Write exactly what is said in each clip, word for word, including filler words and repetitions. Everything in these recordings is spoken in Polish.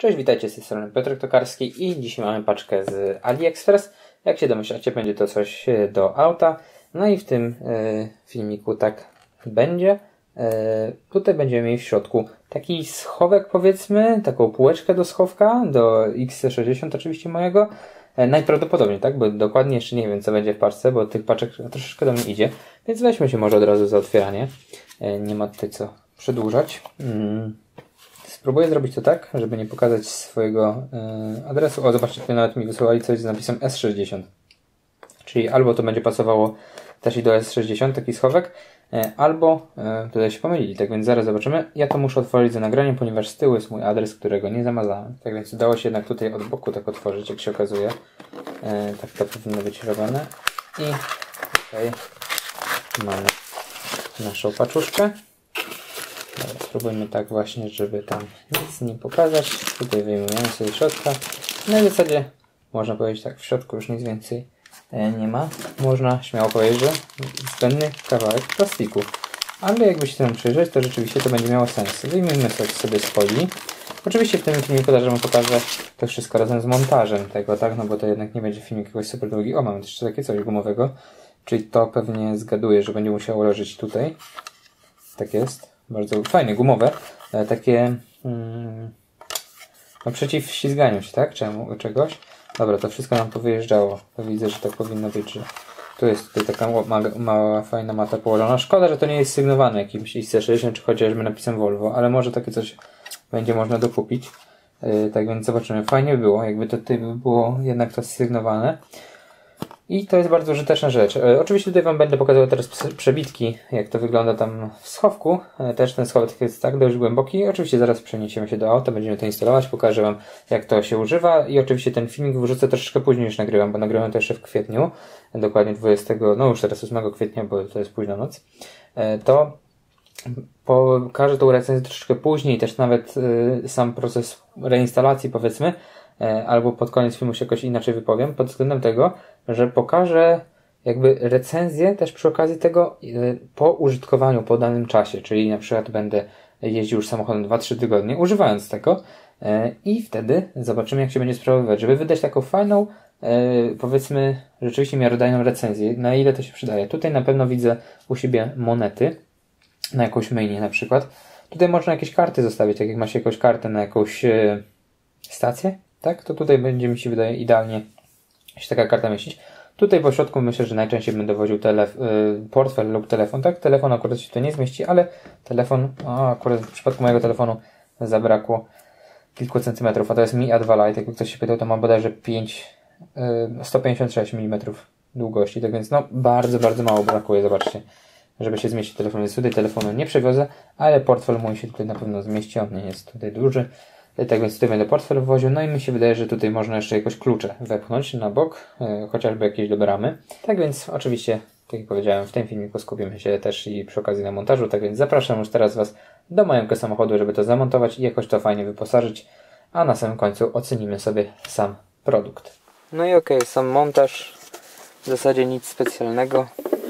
Cześć, witajcie z tej strony Piotrek Tokarski i dzisiaj mamy paczkę z AliExpress. Jak się domyślacie, będzie to coś do auta. No i w tym y, filmiku tak będzie. Y, tutaj będziemy mieli w środku taki schowek, powiedzmy, taką półeczkę do schowka, do X C sześćdziesiąt oczywiście mojego. Y, najprawdopodobniej, tak, bo dokładnie jeszcze nie wiem, co będzie w paczce, bo tych paczek troszeczkę do mnie idzie. Więc weźmy się może od razu za otwieranie. Y, nie ma tutaj co przedłużać. Y, Spróbuję zrobić to tak, żeby nie pokazać swojego yy, adresu. O, zobaczcie, tutaj nawet mi wysłali coś z napisem S sześćdziesiąt. Czyli albo to będzie pasowało też i do S sześćdziesiąt, taki schowek, yy, albo yy, tutaj się pomylili. Tak więc zaraz zobaczymy. Ja to muszę otworzyć za nagraniem, ponieważ z tyłu jest mój adres, którego nie zamazałem. Tak więc udało się jednak tutaj od boku tak otworzyć, jak się okazuje. Yy, tak to powinno być robione. I tutaj mamy naszą paczuszkę. Dobra, spróbujmy tak właśnie, żeby tam nic nie pokazać. Tutaj wyjmujemy sobie środka. No i w zasadzie można powiedzieć tak, w środku już nic więcej nie ma. Można śmiało powiedzieć, że zbędny kawałek plastiku. Ale jakby się temu przyjrzeć, to rzeczywiście to będzie miało sens. Wyjmijmy sobie z folii. Oczywiście w tym filmiku też wam pokażę to wszystko razem z montażem tego, tak? No bo to jednak nie będzie filmik jakoś super długi. O, mamy też jeszcze takie coś gumowego. Czyli to pewnie zgaduję, że będzie musiało leżeć tutaj. Tak jest. Bardzo fajne, gumowe, takie mm, no, przeciw ślizganiu się, tak? Czemu, czegoś. Dobra, to wszystko nam powyjeżdżało. To widzę, że tak powinno być, że tu jest tutaj taka mała, mała fajna mata położona. Szkoda, że to nie jest sygnowane jakimś X C sześćdziesiąt, czy chociażby napisem Volvo, ale może takie coś będzie można dokupić. Yy, tak więc zobaczymy. Fajnie by było, jakby to tutaj by było jednak to sygnowane. I to jest bardzo użyteczna rzecz. E, oczywiście tutaj wam będę pokazywał teraz przebitki, jak to wygląda tam w schowku. E, też ten schowek jest tak dość głęboki. Oczywiście zaraz przeniesiemy się do auta, będziemy to instalować, pokażę wam, jak to się używa. I oczywiście ten filmik wrzucę troszeczkę później niż nagrywam, bo nagrywam to jeszcze w kwietniu, dokładnie dwudziestego, no już teraz ósmego kwietnia, bo to jest późna noc. E, to pokażę tą recenzję troszeczkę później, też nawet y, sam proces reinstalacji, powiedzmy, albo pod koniec filmu się jakoś inaczej wypowiem, pod względem tego, że pokażę jakby recenzję też przy okazji tego po użytkowaniu, po danym czasie, czyli na przykład będę jeździł już samochodem dwa trzy tygodnie, używając tego i wtedy zobaczymy, jak się będzie sprawować, żeby wydać taką fajną, powiedzmy, rzeczywiście miarodajną recenzję, na ile to się przydaje. Tutaj na pewno widzę u siebie monety, na jakąś mailię na przykład. Tutaj można jakieś karty zostawić, tak jak macie jakąś kartę na jakąś stację, tak? To tutaj będzie, mi się wydaje, idealnie się taka karta mieścić. Tutaj po środku myślę, że najczęściej będę woził telef- portfel lub telefon, tak? Telefon akurat się tutaj nie zmieści, ale telefon, o, akurat w przypadku mojego telefonu zabrakło kilku centymetrów, a to jest Mi A dwa Lite, jakby ktoś się pytał, to ma bodajże pięć, sto pięćdziesiąt sześć milimetrów długości, tak więc no bardzo, bardzo mało brakuje, zobaczcie, żeby się zmieścić telefon. Więc tutaj telefonu nie przewiozę, ale portfel mój się tutaj na pewno zmieści, on nie jest tutaj duży. Tak więc tutaj będę portfel wwoził, no i mi się wydaje, że tutaj można jeszcze jakoś klucze wepchnąć na bok, yy, chociażby jakieś do bramy. Tak więc oczywiście, tak jak powiedziałem, w tym filmiku skupimy się też i przy okazji na montażu, tak więc zapraszam już teraz Was do mojego samochodu, żeby to zamontować i jakoś to fajnie wyposażyć, a na samym końcu ocenimy sobie sam produkt. No i okej, okay, sam montaż, w zasadzie nic specjalnego.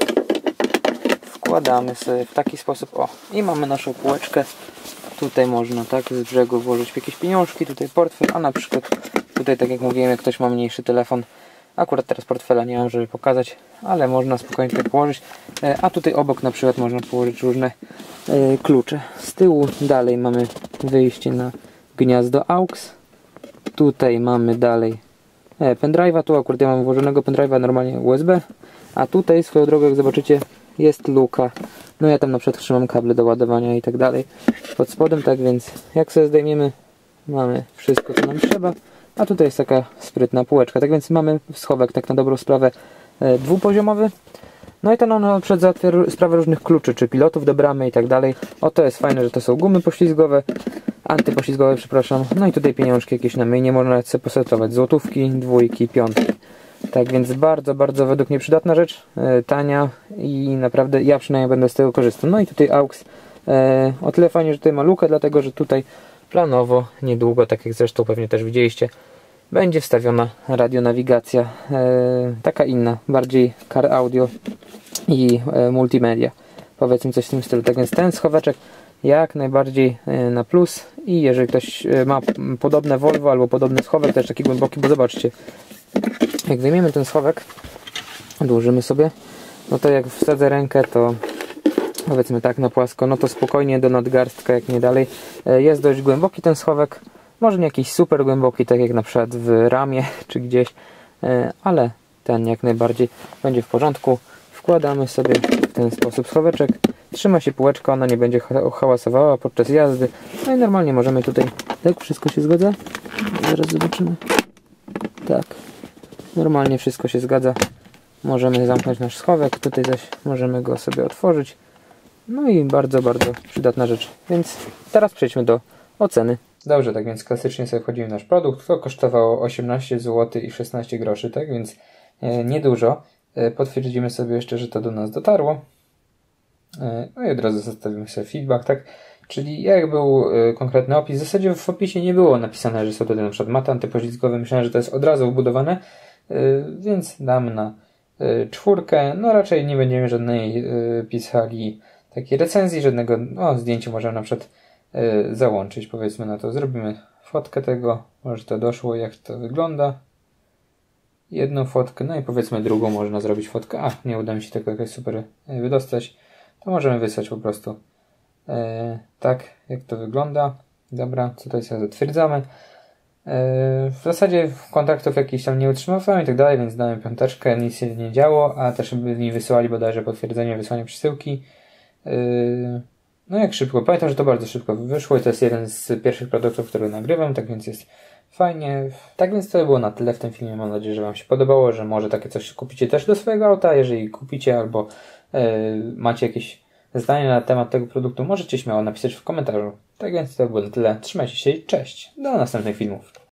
Wkładamy sobie w taki sposób, o, i mamy naszą półeczkę. Tutaj można tak z brzegu włożyć jakieś pieniążki, tutaj portfel, a na przykład tutaj, tak jak mówiłem, jak ktoś ma mniejszy telefon, akurat teraz portfela nie mam, żeby pokazać, ale można spokojnie tutaj położyć, a tutaj obok na przykład można położyć różne e, klucze. Z tyłu dalej mamy wyjście na gniazdo A U X, tutaj mamy dalej e, pendrive'a, tu akurat ja mam włożonego pendrive'a normalnie U S B, a tutaj swoją drogą, jak zobaczycie, jest luka. No ja tam na przykład trzymam kable do ładowania i tak dalej pod spodem, tak więc jak sobie zdejmiemy, mamy wszystko, co nam trzeba, a tutaj jest taka sprytna półeczka, tak więc mamy schowek tak na dobrą sprawę e, dwupoziomowy. No i ten on na przykład załatwia sprawę różnych kluczy, czy pilotów do bramy i tak dalej. O, to jest fajne, że to są gumy poślizgowe, antypoślizgowe, przepraszam. No i tutaj pieniążki jakieś na myjnie, można nawet sobie posortować, złotówki, dwójki, piątki. Tak więc bardzo, bardzo według mnie przydatna rzecz, e, tania i naprawdę ja przynajmniej będę z tego korzystał. No i tutaj A U X, e, o tyle fajnie, że tutaj ma lukę, dlatego że tutaj planowo, niedługo, tak jak zresztą pewnie też widzieliście, będzie wstawiona radionawigacja, e, taka inna, bardziej car audio i e, multimedia. Powiedzmy coś w tym stylu. Tak więc ten schoweczek jak najbardziej na plus. I jeżeli ktoś ma podobne Volvo albo podobny schowek, też taki głęboki, bo zobaczcie, jak wyjmiemy ten schowek, odłożymy sobie, no to jak wsadzę rękę, to powiedzmy tak na płasko, no to spokojnie do nadgarstka, jak nie dalej. Jest dość głęboki ten schowek, może nie jakiś super głęboki, tak jak na przykład w ramię czy gdzieś, ale ten jak najbardziej będzie w porządku. Wkładamy sobie w ten sposób schoweczek, trzyma się półeczka, ona nie będzie hałasowała podczas jazdy. No i normalnie możemy tutaj, tak, wszystko się zgadza? Zaraz zobaczymy. Tak, normalnie wszystko się zgadza. Możemy zamknąć nasz schowek, tutaj zaś możemy go sobie otworzyć. No i bardzo, bardzo przydatna rzecz. Więc teraz przejdźmy do oceny. Dobrze, tak więc klasycznie sobie wchodzimy w nasz produkt. To kosztowało osiemnaście złotych i szesnaście groszy, tak więc e, niedużo. E, potwierdzimy sobie jeszcze, że to do nas dotarło. E, no i od razu zostawimy sobie feedback, tak? Czyli jak był e, konkretny opis, w zasadzie w opisie nie było napisane, że są tutaj na przykład maty antypoślizgowe. Myślałem, że to jest od razu wbudowane, e, więc dam na e, czwórkę. No raczej nie będziemy żadnej e, pisali takiej recenzji, żadnego no, zdjęcia możemy na przykład y, załączyć, powiedzmy na to. Zrobimy fotkę tego, może to doszło, jak to wygląda. Jedną fotkę, no i powiedzmy drugą można zrobić fotkę. A, nie uda mi się tego jakoś super wydostać. To możemy wysłać po prostu y, tak, jak to wygląda. Dobra, tutaj sobie zatwierdzamy. Y, w zasadzie kontaktów jakichś tam nie utrzymywałem i tak dalej, więc dałem piąteczkę, nic się nie działo, a też by mi wysłali bodajże potwierdzenie wysłania przesyłki. No jak szybko, pamiętam, że to bardzo szybko wyszło i to jest jeden z pierwszych produktów, które nagrywam, tak więc jest fajnie. Tak więc to było na tyle w tym filmie, mam nadzieję, że Wam się podobało, że może takie coś kupicie też do swojego auta, jeżeli kupicie albo yy, macie jakieś zdanie na temat tego produktu, możecie śmiało napisać w komentarzu. Tak więc to było na tyle, trzymajcie się i cześć, do następnych filmów.